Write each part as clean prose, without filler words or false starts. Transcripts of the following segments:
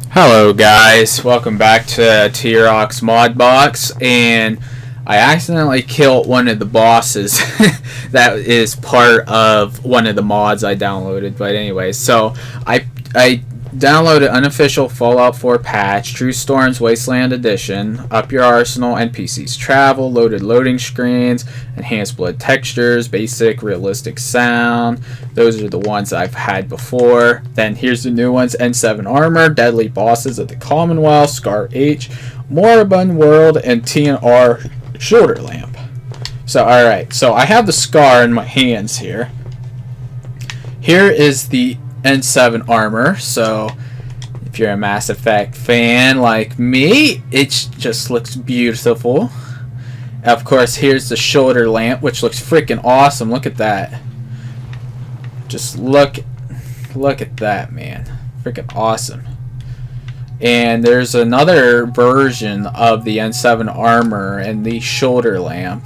Hello guys, welcome back to TROCK'S ModBox, and I accidentally killed one of the bosses that is part of one of the mods I downloaded. But anyways, so I downloaded Unofficial Fallout 4 patch, True Storm's Wasteland edition, up your arsenal, NPCs travel, loaded loading screens, enhanced blood textures, basic realistic sound. Those are the ones I've had before. Then here's the new ones: N7 armor, deadly bosses of the Commonwealth, Scar H, Moribund World, and TNR Shoulder Lamp. So alright, so I have the Scar in my hands here. Here is the N7 armor. So if you're a Mass Effect fan like me, it just looks beautiful. Of course, here's the shoulder lamp, which looks freaking awesome. Look at that. Just look at that, man. Freaking awesome. And there's another version of the N7 armor and the shoulder lamp.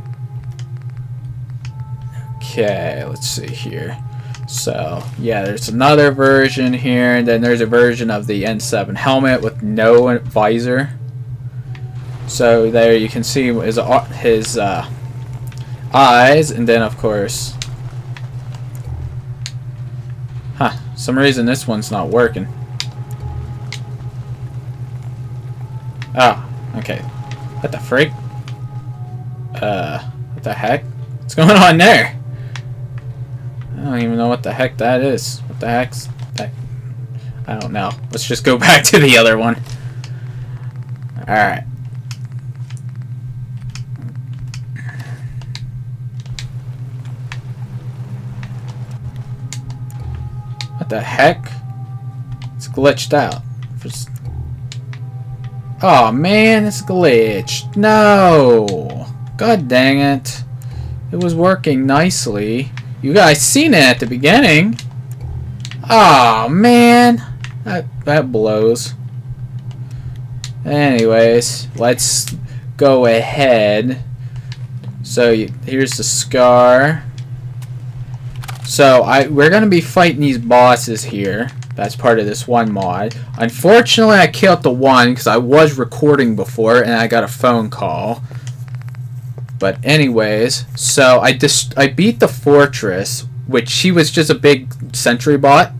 Okay, let's see here. So yeah, there's another version here, and then there's a version of the N7 helmet with no visor. So there you can see his eyes, and then of course, some reason this one's not working. Oh, okay. What the freak? What the heck? What's going on there? I don't even know what the heck that is. What the heck's that? I don't know. Let's just go back to the other one. Alright. What the heck? It's glitched out. Oh man, it's glitched. No! God dang it. It was working nicely. You guys seen it at the beginning. Oh man, that blows. Anyways, let's go ahead. So here's the Scar. So we're gonna be fighting these bosses here. That's part of this one mod. Unfortunately, I killed the one because I was recording before and I got a phone call. But anyways, so I beat the fortress, which she was just a big sentry bot.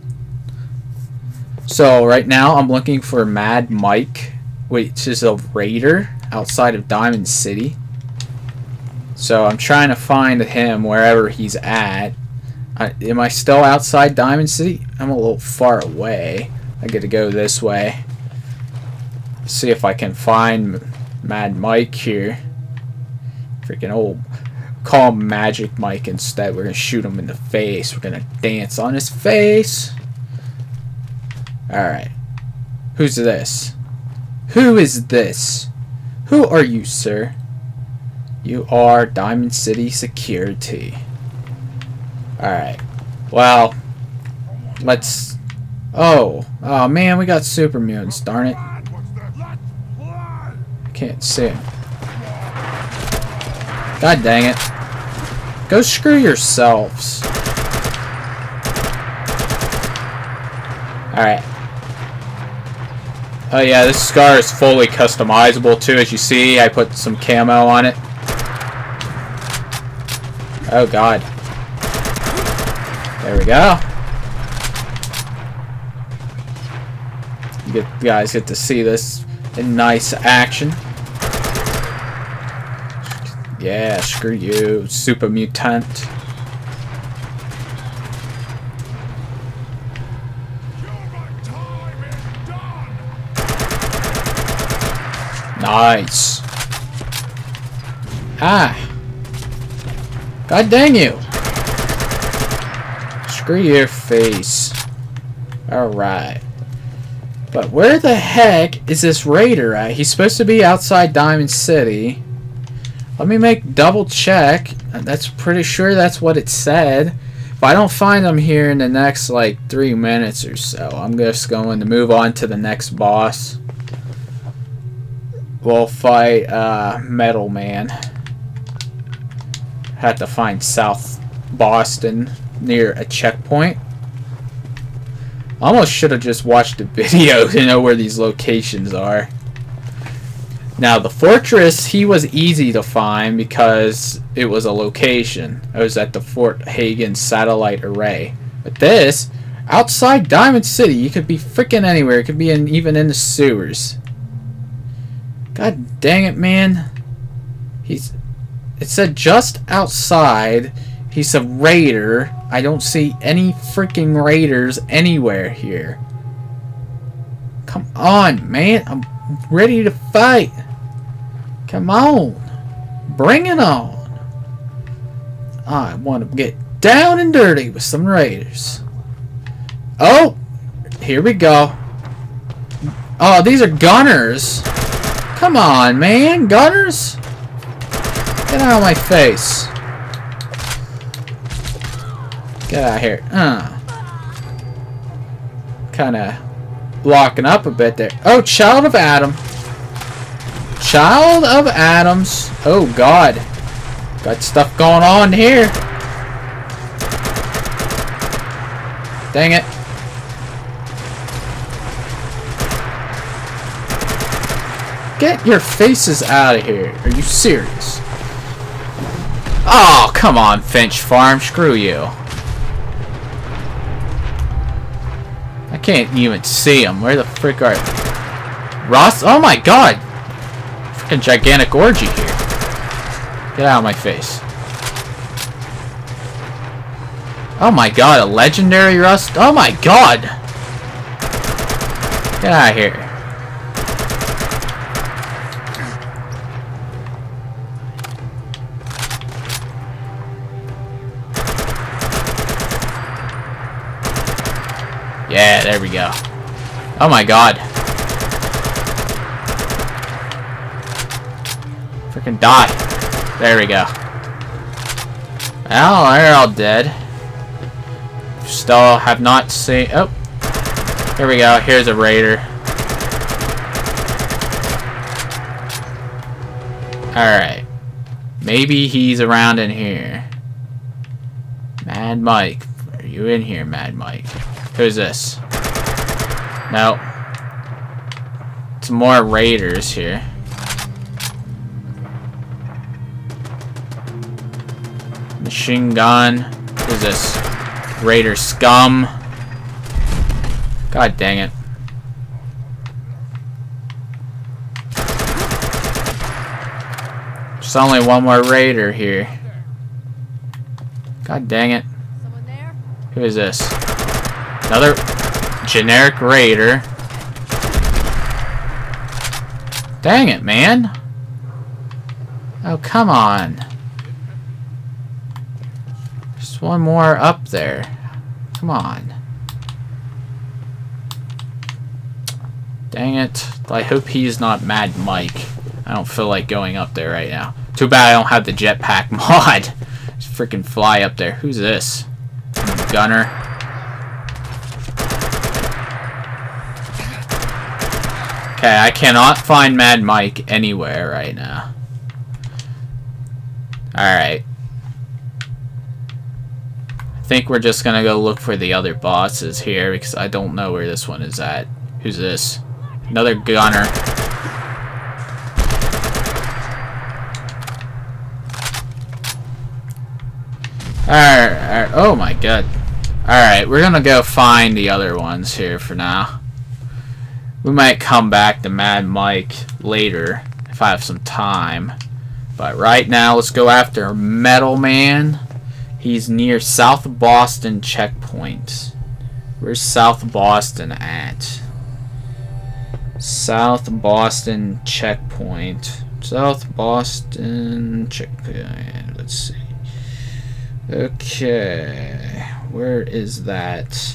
So right now I'm looking for Mad Mike, which is a raider outside of Diamond City. So I'm trying to find him wherever he's at. Am I still outside Diamond City? I'm a little far away. I gotta go this way. See if I can find Mad Mike here. Freaking old. Call him Magic Mike instead. We're gonna shoot him in the face. We're gonna dance on his face. Alright. Who's this? Who is this? Who are you, sir? You are Diamond City Security. Alright. Well, let's... Oh man, we got super mutants, darn it. I can't see him. God dang it. Go screw yourselves. Alright. Oh yeah, this Scar is fully customizable too. As you see, I put some camo on it. Oh god. There we go. You guys get to see this in nice action. Yeah, screw you, super mutant. Nice. God dang you. Screw your face. Alright. But where the heck is this raider at? He's supposed to be outside Diamond City. Let me double check. That's pretty sure that's what it said. If I don't find him here in the next like 3 minutes or so, I'm just going to move on to the next boss. We'll fight Metal Man. Had to find South Boston near a checkpoint. Almost should have just watched the video to know where these locations are. Now the fortress, he was easy to find because it was a location. It was at the Fort Hagen satellite array. But this, outside Diamond City, you could be freaking anywhere. It could be even in the sewers. God dang it, man. It said just outside. He's a raider. I don't see any freaking raiders anywhere here. Come on, man. I'm ready to fight. Come on. Bring it on. I want to get down and dirty with some raiders. Oh, here we go. Oh, these are gunners. Come on, man. Gunners? Get out of my face. Get out of here. Kind of blocking up a bit there. Oh, Child of Adam. Child of Adams. Oh, God. Got stuff going on here. Dang it. Get your faces out of here. Are you serious? Oh, come on, Finch Farm. Screw you. I can't even see them. Where the frick are they? Ross? Oh my God. Freaking gigantic orgy here. Get out of my face. Oh my God, a legendary rust? Oh my God. Get out of here. Yeah, there we go. Oh my God. Freaking die. There we go. Well, they're all dead. Still have not seen... Oh. Here we go. Here's a raider. Alright. Maybe he's around in here. Mad Mike. Are you in here, Mad Mike? Who's this? No. Some more raiders here. Machine gun. Who's this? Raider scum. God dang it. There's only one more raider here. God dang it. Who is this? Another generic raider. Dang it, man. Oh, come on. There's one more up there. Come on. Dang it. I hope he's not Mad Mike. I don't feel like going up there right now. Too bad I don't have the jetpack mod. Just freaking fly up there. Who's this? Gunner. Okay, I cannot find Mad Mike anywhere right now. Alright. I think we're just gonna go look for the other bosses here because I don't know where this one is at. Who's this? Another gunner. Alright. Oh my God. Alright, we're gonna go find the other ones here for now. We might come back to Mad Mike later if I have some time. But right now, let's go after Metal Man. He's near South Boston checkpoint. Where's South Boston at? South Boston checkpoint. South Boston checkpoint. Let's see. Okay. Where is that?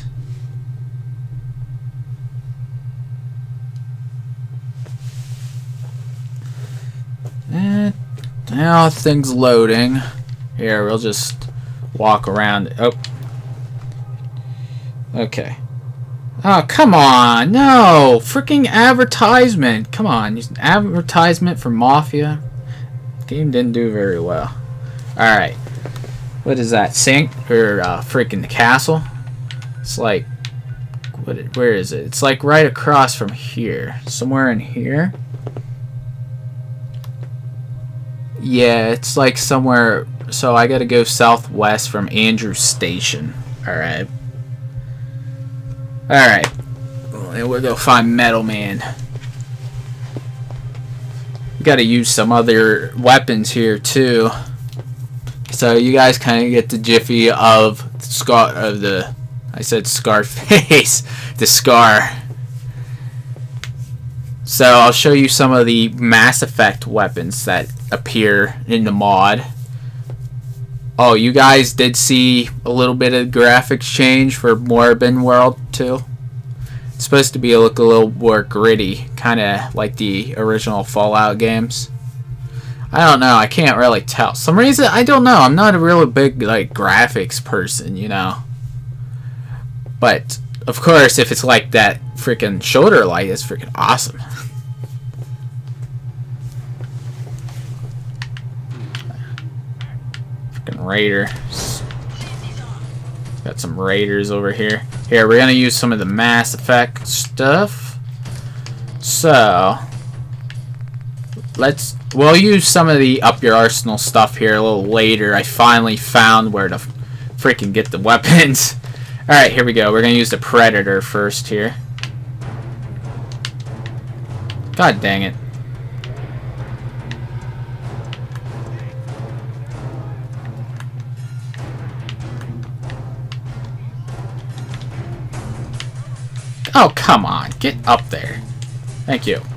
Now things loading. Here, we'll just walk around. Oh. Okay. Oh, come on. No. Freaking advertisement. Come on. An advertisement for Mafia. Game didn't do very well. Alright. What is that? Freaking the castle? It's like Where is it? It's like right across from here. Somewhere in here. Yeah, it's like somewhere. So I gotta go southwest from Andrews Station. Alright. Alright. We'll go find Metal Man. We gotta use some other weapons here too. So you guys kind of get the jiffy of the I said Scarface. The Scar. So I'll show you some of the Mass Effect weapons that appear in the mod. Oh, you guys did see a little bit of graphics change for Moribund World too. It's supposed to be look a little more gritty, kind of like the original Fallout games. I don't know, I can't really tell. Some reason, I don't know, I'm not a really big like graphics person, you know. But of course, if it's like that freaking shoulder light, it's freaking awesome. Freaking raiders. Got some raiders over here. Here, we're gonna use some of the Mass Effect stuff. So we'll use some of the Up Your Arsenal stuff here a little later. I finally found where to freaking get the weapons. Alright, here we go. We're gonna use the Predator first here. God dang it. Oh, come on. Get up there. Thank you.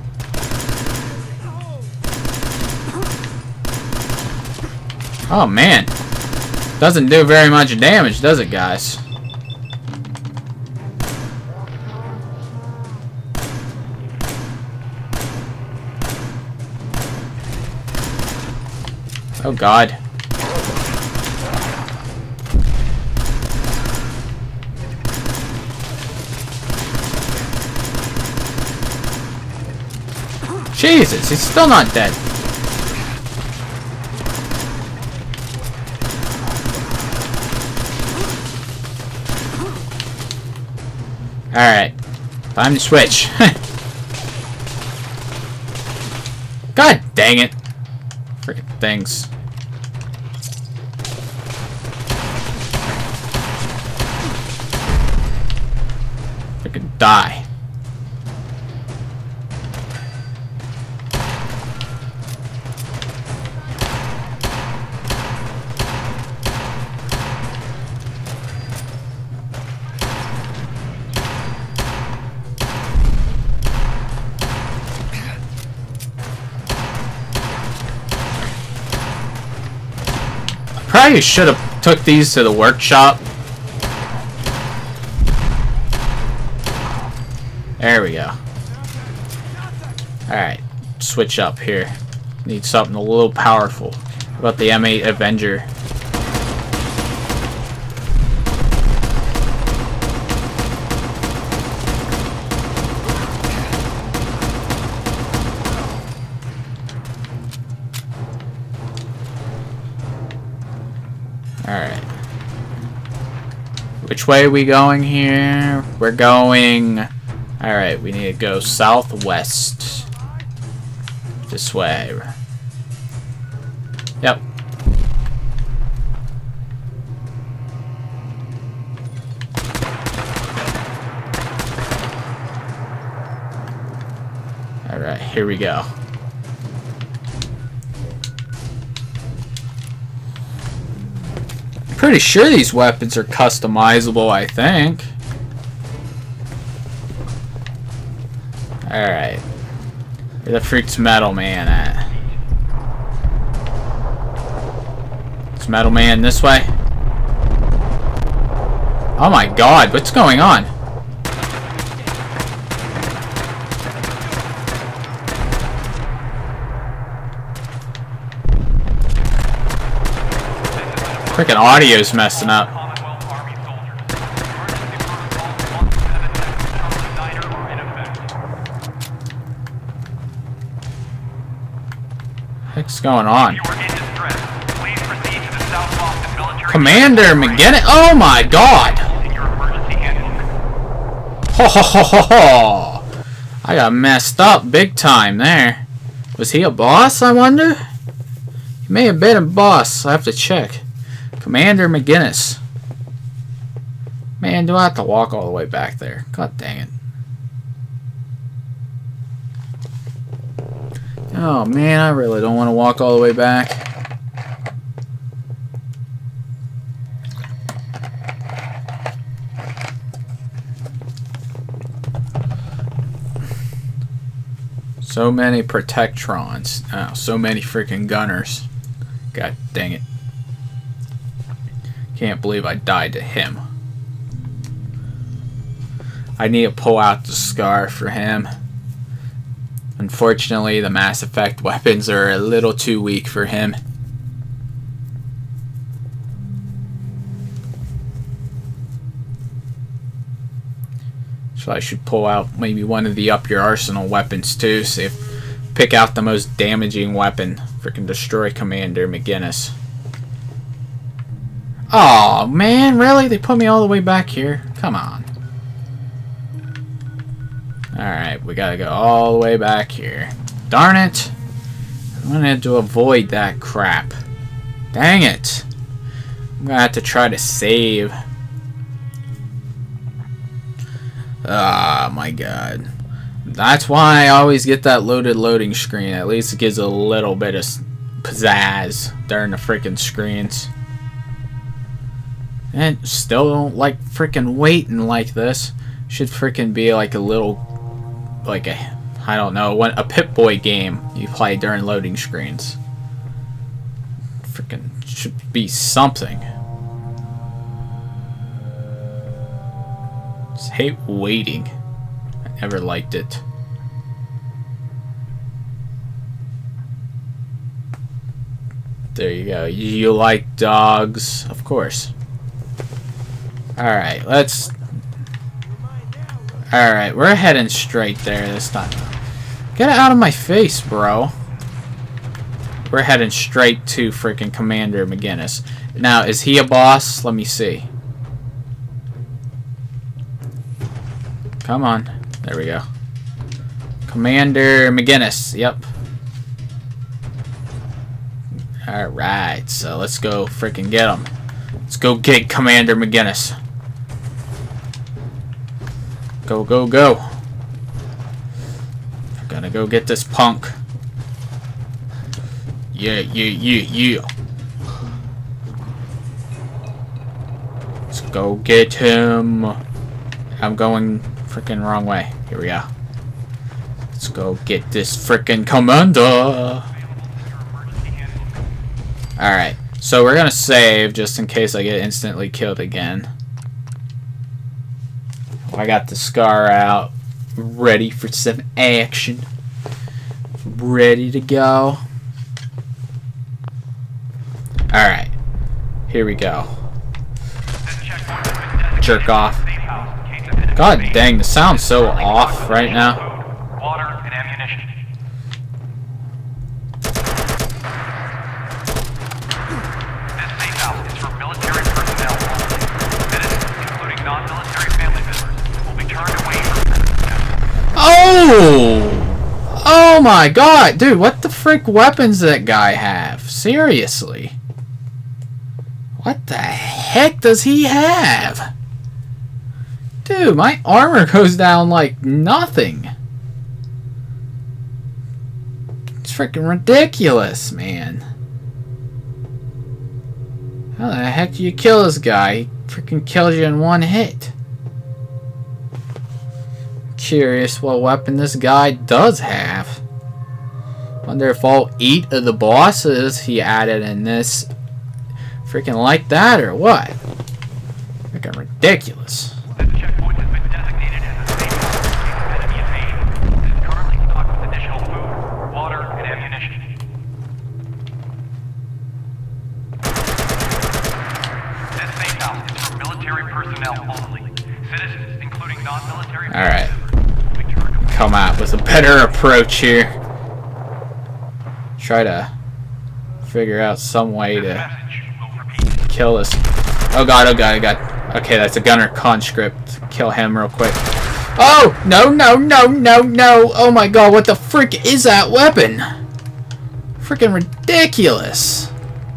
Oh, man. Doesn't do very much damage, does it, guys? Oh, God. Jesus, he's still not dead. Alright. Time to switch. God dang it. Freaking things. Freaking die. Probably should have took these to the workshop. There we go. Alright, switch up here. Need something a little powerful. How about the M8 Avenger? Alright. Which way are we going here? We're going... Alright, we need to go southwest. This way. Yep. Alright, here we go. Pretty sure these weapons are customizable, I think. Alright. Where the freak's Metal Man at? Is Metal Man this way? Oh my god, what's going on? Freaking audio's messing up. What's going on? Commander McGinnis. Oh my god! Ho ho ho ho ho! I got messed up big time there. Was he a boss, I wonder? He may have been a boss. I have to check. Commander McGinnis. Man, do I have to walk all the way back there? God dang it. Oh man, I really don't want to walk all the way back. So many protectrons. Oh, so many freaking gunners. God dang it. Can't believe I died to him. I need to pull out the scar for him. Unfortunately, the Mass Effect weapons are a little too weak for him. So I should pull out maybe one of the up your arsenal weapons too. See if pick out the most damaging weapon. Freaking destroy Commander McGinnis. Oh man, really? They put me all the way back here? Come on. Alright, we gotta go all the way back here. Darn it! I'm gonna have to avoid that crap. Dang it! I'm gonna have to try to save. Ah, my god. That's why I always get that loading screen. At least it gives a little bit of pizzazz during the freaking screens. And still don't like freaking waiting like this. Should freaking be like a little, like a, I don't know, a Pip-Boy game you play during loading screens. Freaking should be something. Just hate waiting. I never liked it. There you go. You like dogs? Of course. Alright, let's... Alright, we're heading straight there this time. Get out of my face, bro. We're heading straight to freaking Commander McGinnis. Now, is he a boss? Let me see. Come on. There we go. Commander McGinnis. Yep. Alright, so let's go freaking get him. Let's go get Commander McGinnis. Go, go, go. I'm gonna go get this punk. Yeah, yeah, yeah, yeah. Let's go get him. I'm going freaking wrong way. Here we go. Let's go get this freaking commander. Alright, so we're gonna save just in case I get instantly killed again. I got the scar out, ready for some action. Ready to go. Alright, here we go. Jerk off. God dang, the sound's so off right now. Oh! Oh my god! Dude, what the frick weapons that guy have? Seriously. What the heck does he have? Dude, my armor goes down like nothing. It's freaking ridiculous, man. How the heck do you kill this guy? He freaking kills you in one hit. Curious what weapon this guy does have. Wonder if all 8 of the bosses he added in this freaking like that or what? Freaking ridiculous. This checkpoint has been designated as a safe house in case of enemy invasion. It is currently stocked with additional food, water, and ammunition. This safe house is for military personnel only. Citizens, including non-military. Alright. Come out with a better approach here. Try to figure out some way to kill this. Oh god, oh god, oh god. Okay, that's a gunner conscript. Kill him real quick. Oh! No, no, no, no, no! Oh my god, what the frick is that weapon? Freaking ridiculous.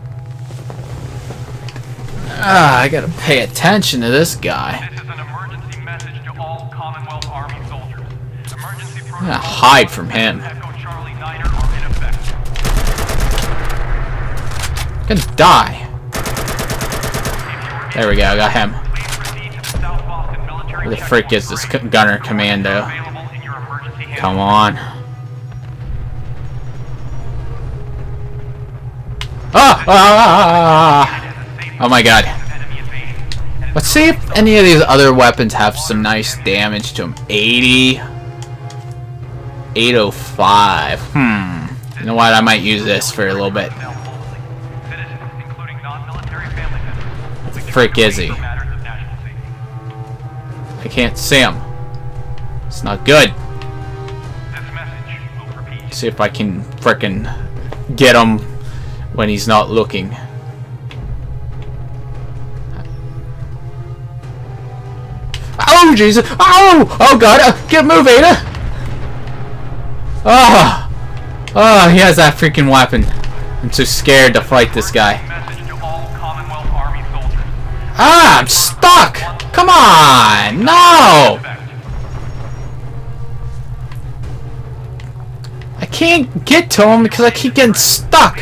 Ah, I gotta pay attention to this guy. This is an emergency message to all Commonwealth Army soldiers. Emergency I'm gonna hide from him. Echo Charlie 9 are in effect. I'm gonna die. There we go, I got him. Please proceed to the South Boston military Where the frick is this gunner commando? available in your emergency handbook. Come on. Oh my god. Let's see if any of these other weapons have some nice damage to them. 80. 805. You know what? I might use this for a little bit. What the frick is he? I can't see him. It's not good. See if I can frickin' get him when he's not looking. Oh Jesus! Oh! Oh God! Get moving! Oh! Oh! He has that freaking weapon. I'm too scared to fight this guy. Ah! I'm stuck! Come on! No! I can't get to him because I keep getting stuck.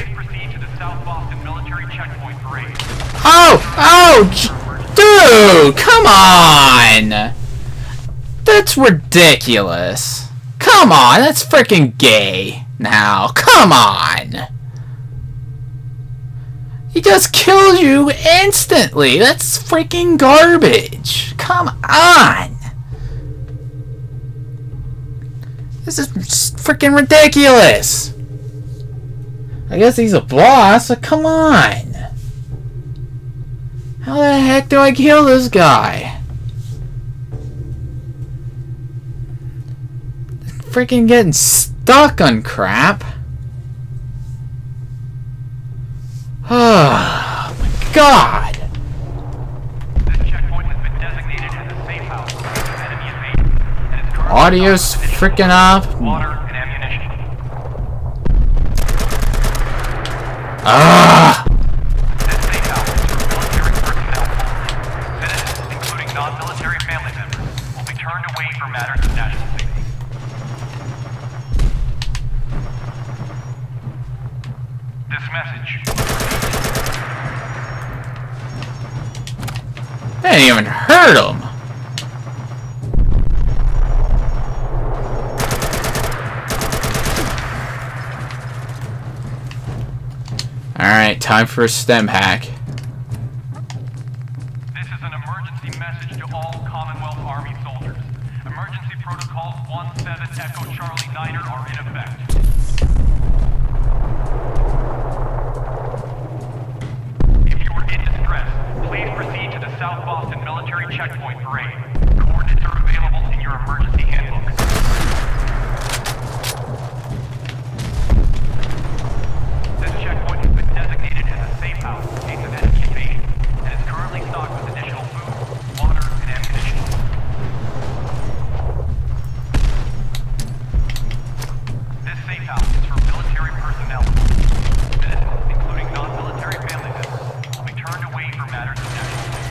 Oh! Oh! Dude! Come on! That's ridiculous. Come on! That's freaking gay. Now, come on! He just kills you instantly. That's freaking garbage. Come on! This is freaking ridiculous. I guess he's a boss, but come on. How the heck do I kill this guy? Freaking getting stuck on crap. Oh my god. This checkpoint has been designated as a safe house in case of enemy invasion, and it's currently Audio's freaking off. water and ammunition. Ah! This safe house is for military personnel only. Citizens, including non-military family members, will be turned away for matters of national safety. This message. I didn't even hurt him. Alright, time for a stem hack. This is an emergency message to all Commonwealth Army soldiers. Emergency protocols 17 Echo Charlie 9 are in effect. If you are in distress, please proceed to the South Boston military checkpoint parade. Coordinates are available in your emergency handbook. This checkpoint has been designated as a safe house in case of enemy invasion, and is currently stocked with additional food, water, and ammunition. This safe house is for military personnel. Citizens, including non-military family members, will be turned away for matters of national safety.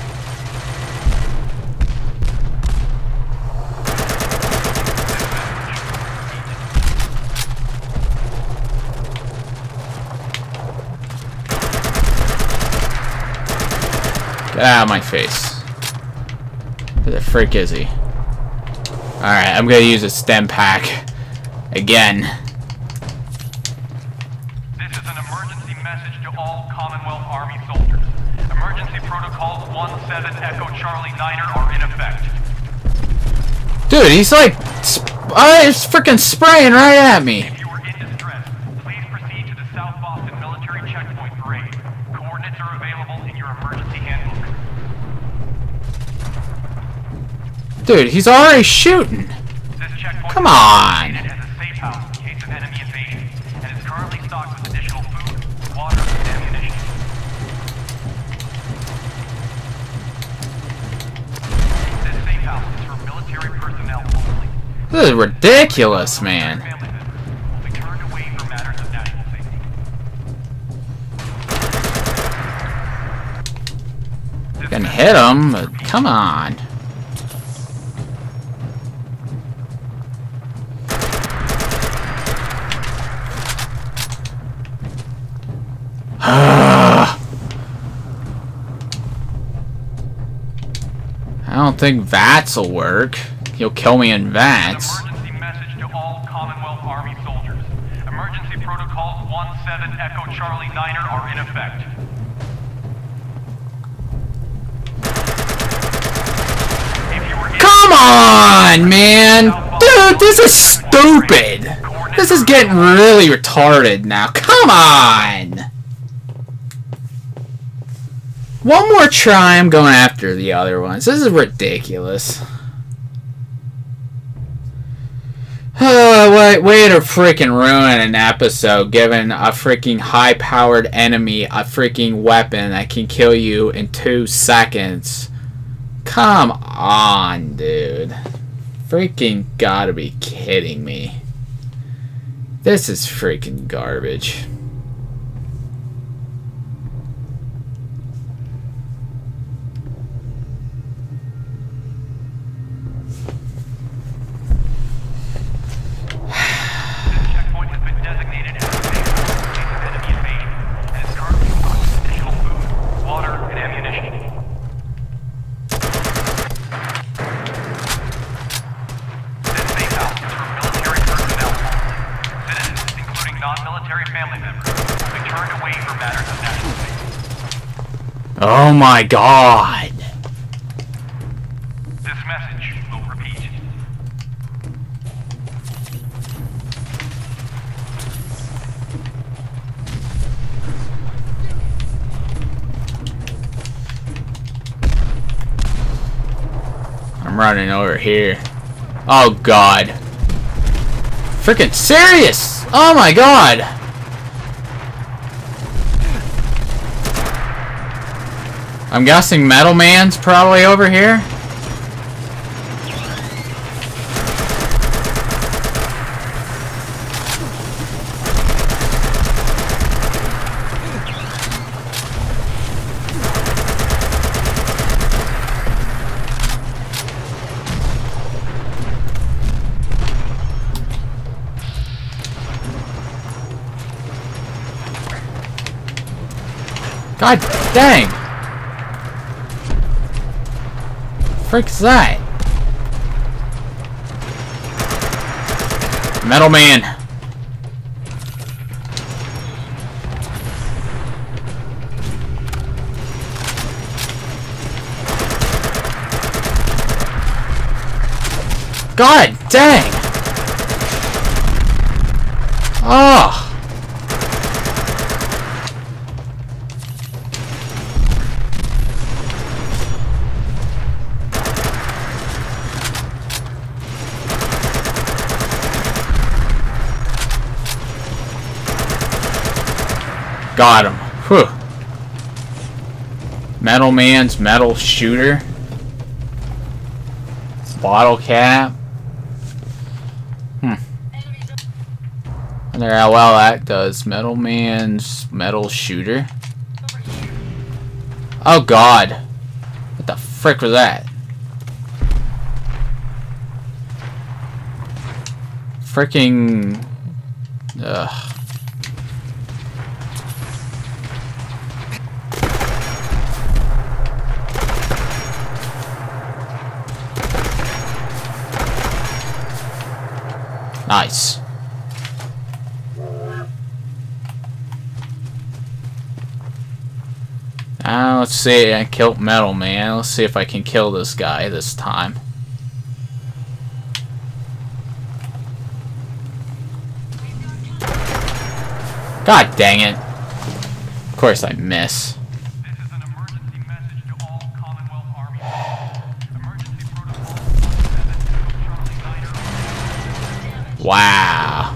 Get out of my face. Where the frick is he? Alright, I'm gonna use a stem pack. Again. This is an emergency message to all Commonwealth Army soldiers. Emergency protocols 17 Echo Charlie 9 are in effect. Dude, he's like... he's freaking spraying right at me. If you are in distress, please proceed to the South Boston military checkpoint parade. Coordinates are available in your emergency handbook. Dude, he's already shooting. This checkpoint Come is on. designated as a safe house in case of enemy invasion, and is currently stocked with additional food, water, and ammunition. This safe house is for military personnel only. This is ridiculous, man. Can hit him, but come on. I don't think VATS will work. He'll kill me in VATS. Emergency message to all Commonwealth Army soldiers. Emergency protocols 17 Echo Charlie Niner are in effect. Come on, man! Dude, this is stupid! This is getting really retarded now. Come on! One more try, I'm going after the other ones. This is ridiculous. Way to freaking ruin an episode, giving a freaking high-powered enemy a freaking weapon that can kill you in 2 seconds. Come on, dude. Freaking gotta be kidding me. This is freaking garbage. Oh my God! This message will repeat. I'm running over here. Oh God! Freaking serious! Oh my God! I'm guessing Metal Man's probably over here. God dang! Frick's that? Metal Man. God dang! Oh! Got him. Whew. Metal Man's metal shooter. Bottle cap. I wonder how well that does. Metal Man's metal shooter. Oh God. What the frick was that? Fricking. Ugh. Nice. Now let's see. I killed Metal Man. Let's see if I can kill this guy this time. God dang it. Of course I miss. This is an emergency message to all Commonwealth Army. Emergency protocol. Wow.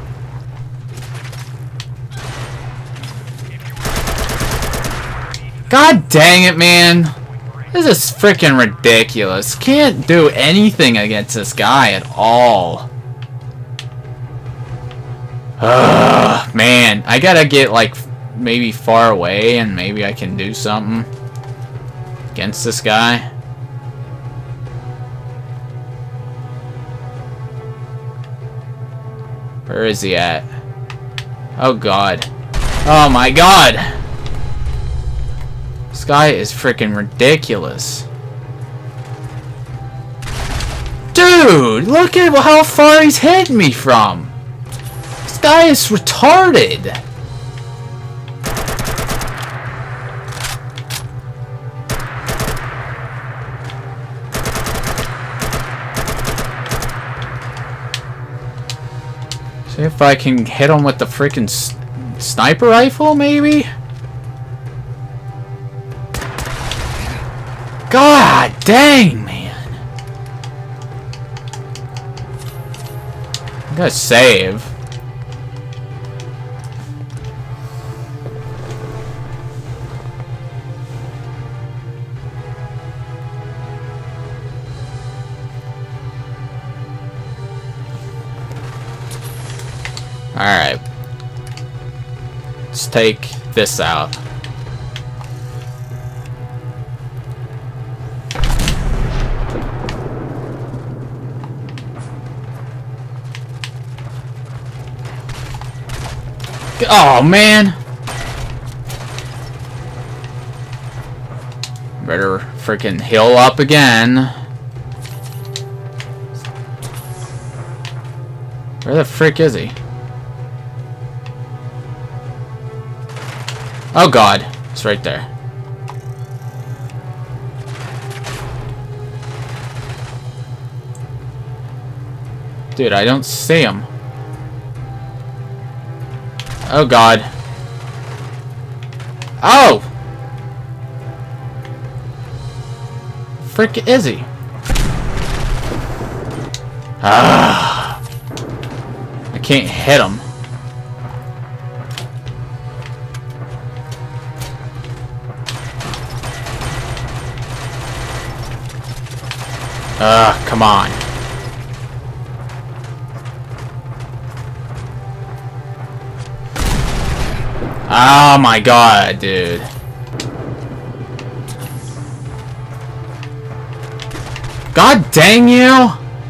God dang it, man. This is freaking ridiculous. Can't do anything against this guy at all. Man, I gotta get like maybe far away and maybe I can do something against this guy. Where is he at? Oh god. Oh my god! This guy is freaking ridiculous. Dude, look at how far he's hitting me from. This guy is retarded. See if I can hit him with the freaking sniper rifle, maybe? God dang, man. I'm gonna save. Alright. Let's take this out. Oh man! Better freaking heal up again. Where the frick is he? Oh god, it's right there. Dude, I don't see him. Oh god. Oh! Frick is he? Ah! I can't hit him. Come on. Oh my god, dude. God dang you!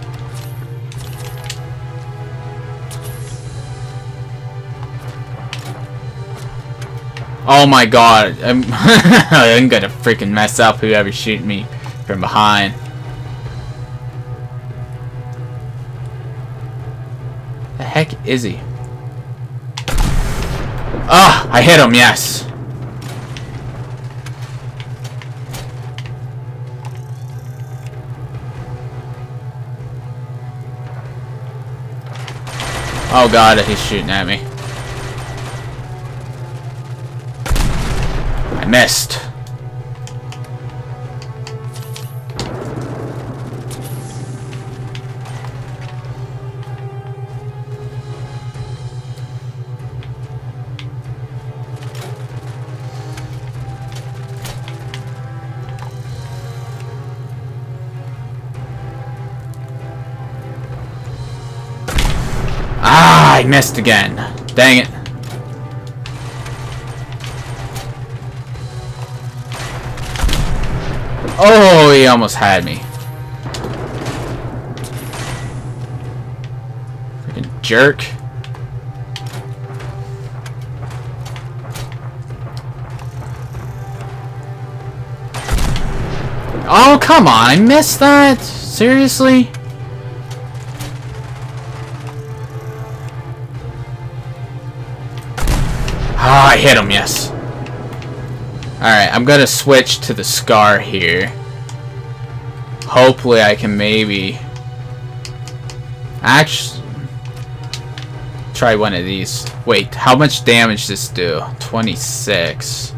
Oh my god, I'm gonna freaking mess up whoever's shooting me from behind. The heck is he? Ah, I hit him, yes. Oh god, he's shooting at me. I missed. Ah, I missed again. Dang it. Oh, he almost had me. Freaking jerk. Oh, come on. I missed that? Seriously? Ah, I hit him, yes. Alright, I'm gonna switch to the Scar here. Hopefully I can maybe... Actually... Try one of these. Wait, how much damage does this do? 26.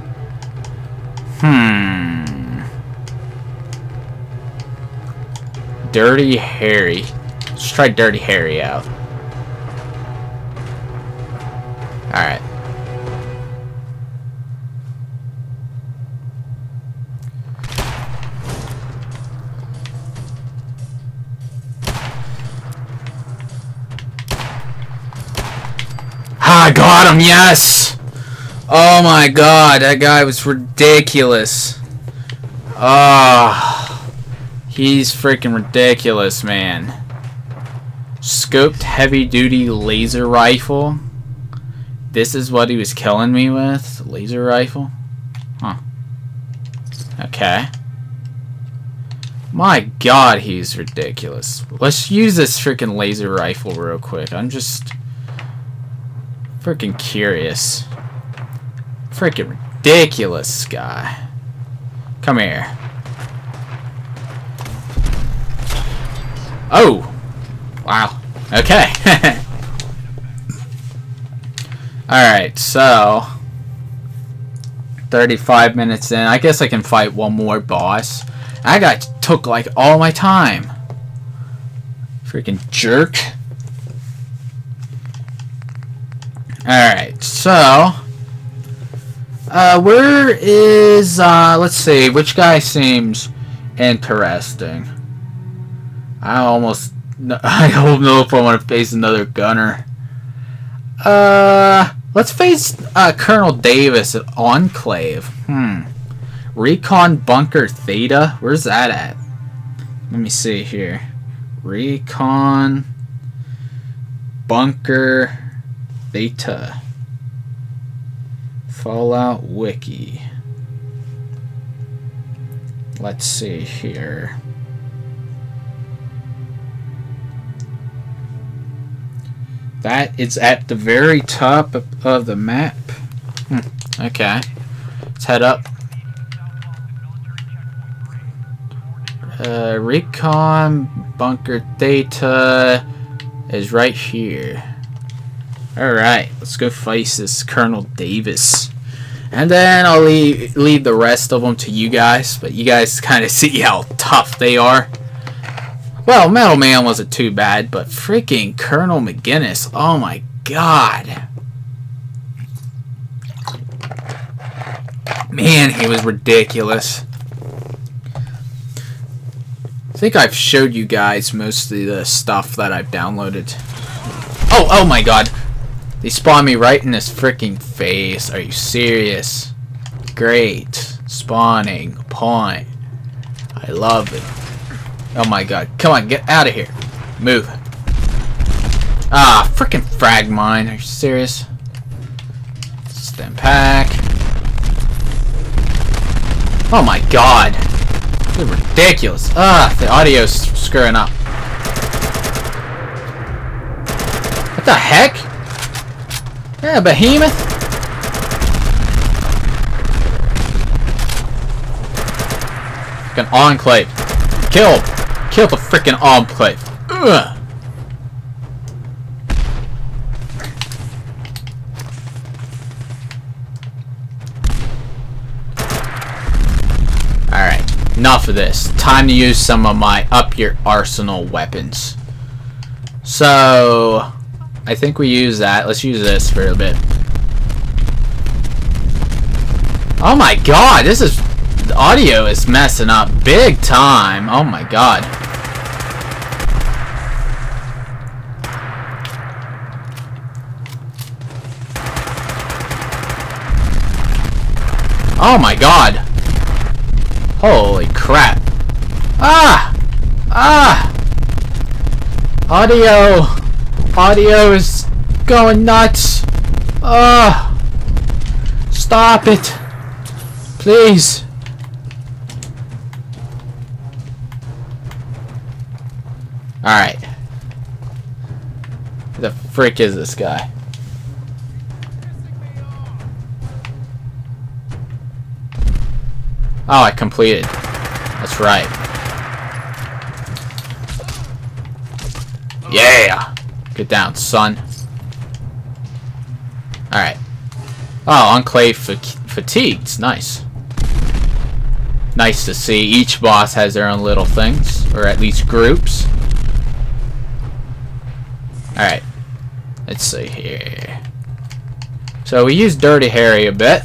Dirty Harry. Let's try Dirty Harry out. Alright. I got him, yes! Oh my god, that guy was ridiculous. Ah, he's freaking ridiculous, man. Scoped heavy-duty laser rifle. This is what he was killing me with? Laser rifle? Huh. Okay. My god, he's ridiculous. Let's use this freaking laser rifle real quick. I'm just freaking curious. Freaking ridiculous guy. Come here. Oh! Wow. Okay. Alright, so 35 minutes in. I guess I can fight one more boss. That guy took like all my time. Freaking jerk. Alright, so where is let's see, which guy seems interesting? I don't know if I want to face another gunner. Let's face Colonel Davis at Enclave. Recon Bunker Theta. Where's that at? Let me see here. Recon Bunker Theta. Fallout Wiki. Let's see here. That is at the very top of the map. Okay. Let's head up. Recon Bunker Theta is right here. Alright, let's go face this Colonel Davis. And then I'll leave the rest of them to you guys. But you guys kind of see how tough they are. Well, Metal Man wasn't too bad, but freaking Colonel McGinnis, oh my god. Man, he was ridiculous. I think I've showed you guys most of the stuff that I've downloaded. Oh my god. They spawned me right in this freaking face. Are you serious? Great. Spawning point. I love it. Oh my god. Come on, get out of here. Move. Ah, freaking frag mine. Are you serious? Stem pack. Oh my god. This is ridiculous. Ah, the audio's screwing up. What the heck? Yeah, behemoth. Freaking Enclave. Kill the freaking Enclave. Ugh. Alright, enough of this. Time to use some of my up your arsenal weapons. So I think we use that. Let's use this for a bit. Oh my god, this is... the audio is messing up big time. Oh my god. Oh my god. Holy crap. Audio is going nuts. Stop it. Please. Alright. Who the frick is this guy? Oh, I completed. That's right. Yeah! Get down, son. Alright. Oh, Enclave fatigued. Nice. Nice to see. Each boss has their own little things. Or at least groups. Alright. Let's see here. So we used Dirty Harry a bit.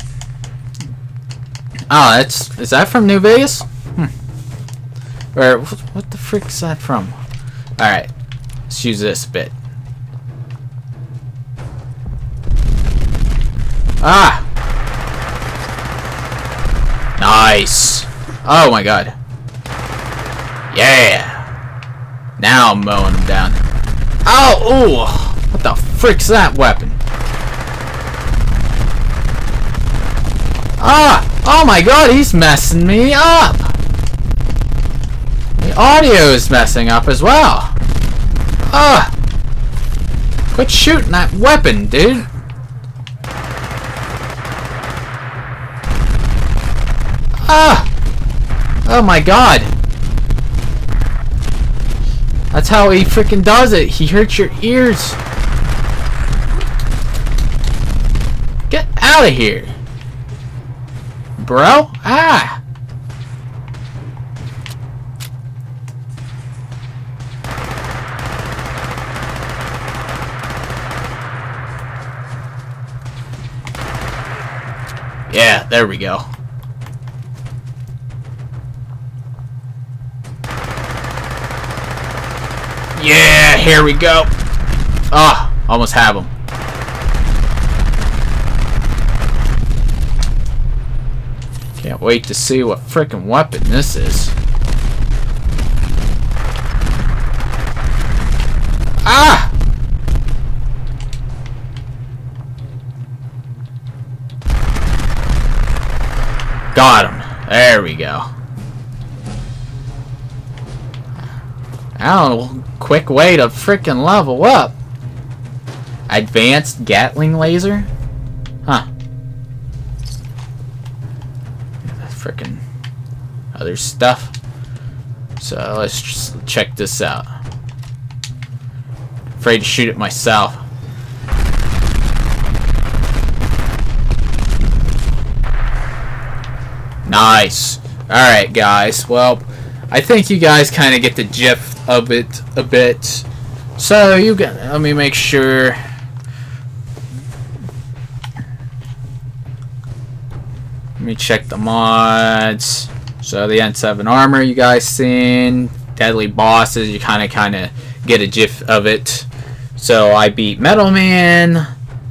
Oh, is that from New Vegas? Or what the frick is that from? Alright. Let's use this bit. Ah! Nice! Oh my god. Yeah! Now I'm mowing him down. Oh! Ooh! What the frick's that weapon? Ah! Oh my god, he's messing me up! The audio is messing up as well. Ah! Quit shooting that weapon, dude! Ah! Oh my god! That's how he freaking does it. He hurts your ears. Get out of here, bro! Ah! Yeah, there we go. Yeah, here we go. Ah, almost have him. Can't wait to see what frickin' weapon this is. Ah! Got him. There we go. I don't know. Quick way to frickin' level up. Advanced Gatling laser? Huh. Frickin' other stuff. So let's just check this out. Afraid to shoot it myself. Nice. Alright guys, well, I think you guys kind of get the gist of it a bit. So you get, let me make sure. Let me check the mods. So the N7 armor you guys seen, deadly bosses, you kind of get a gif of it. So I beat Metal Man.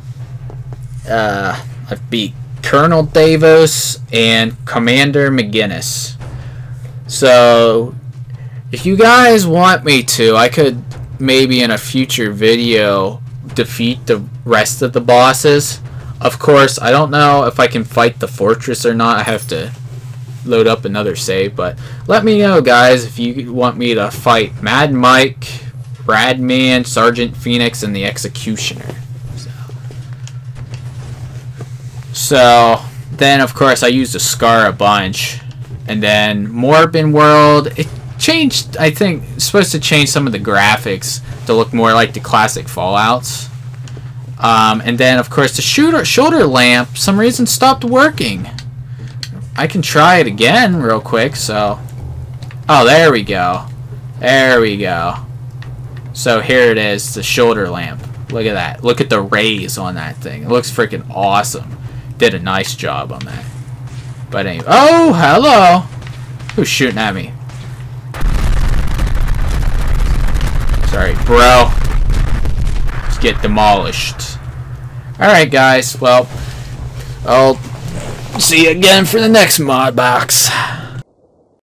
I beat Colonel Davos and Commander McGinnis. So if you guys want me to, I could maybe in a future video defeat the rest of the bosses. Of course, I don't know if I can fight the fortress or not. I have to load up another save, but let me know guys if you want me to fight Mad Mike, Radman, Sergeant Phoenix, and the Executioner. So then of course I used a Scar a bunch. And then Moribund World, it changed, I think, it's supposed to change some of the graphics to look more like the classic Fallouts. And then, of course, the shoulder lamp, some reason, stopped working. I can try it again real quick, so... Oh, there we go. There we go. So here it is, the shoulder lamp. Look at that. Look at the rays on that thing. It looks freaking awesome. Did a nice job on that. But anyway, oh, hello. Who's shooting at me? Sorry, bro. Just get demolished. Alright, guys. Well, I'll see you again for the next mod box.